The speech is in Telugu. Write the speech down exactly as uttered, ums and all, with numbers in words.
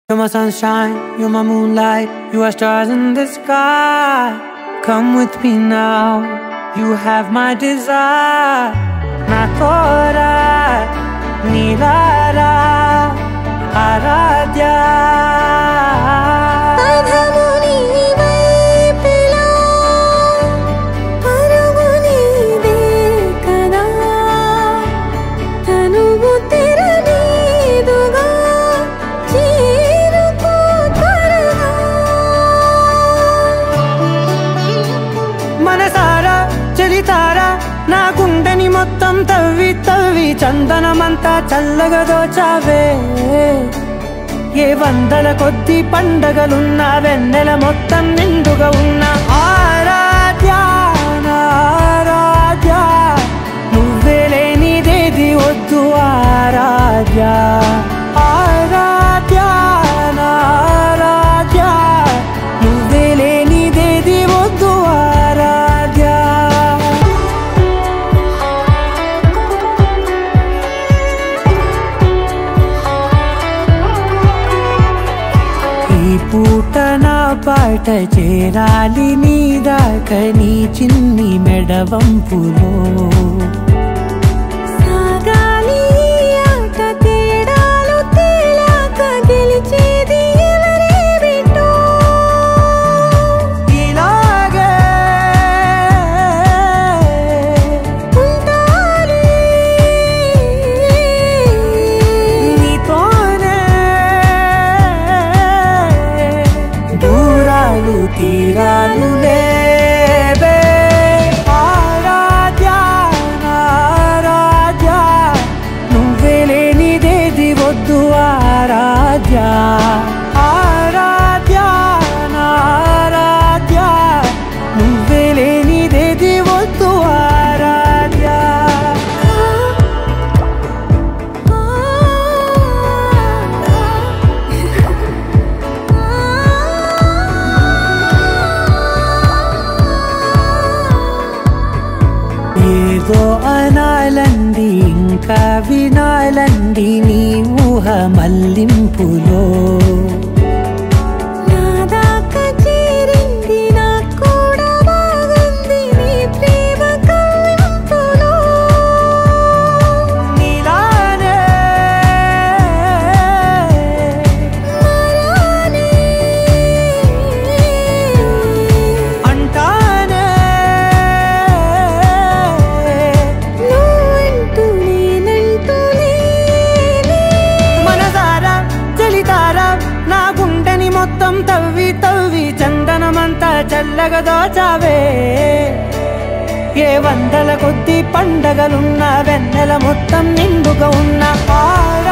You're my sunshine, you're my moonlight, you are stars in the sky. Come with me now, you have my desire. Na tora, nilara, aradhya. మనసారా చలితారా నా గుండెని మొత్తం తవ్వి తవ్వి చందనమంతా చల్లగా దోచావే. ఏ వందల కొద్ది పండగలున్న వెన్నెల మొత్తం నిండుగా ఉన్న ఆరాధ్య ఆరాధ్య నువ్వే లేనిదేది వద్దు ఆరాధ్య ఆరాధ్య ఆరాధ్య నువ్వే లేనిదేది వద్దు ఆరాధ్య. ఈ పూట నా పాట చేరాలి నీ దాకా నీ చిన్ని మెడవంపులో. తీరాలు లేవే ఆరాధ్య ఆరాధ్య నువ్వే లేనిదేది వద్దు ఆరాధ్య ఆరాధ్య ఆరాధ్య నువ్వే లేనిదేది వద్దు ఆరాధ్య. ఏదో అనాలండి ఇంకా వినాలండి నీ ఊహ మల్లింపులో. మొత్తం తవ్వి తవ్వి చందనమంతా చల్లగా దోచావే. ఏ వందల కొద్ది పండగలున్న వెన్నెల మొత్తం నిండుగా ఉన్న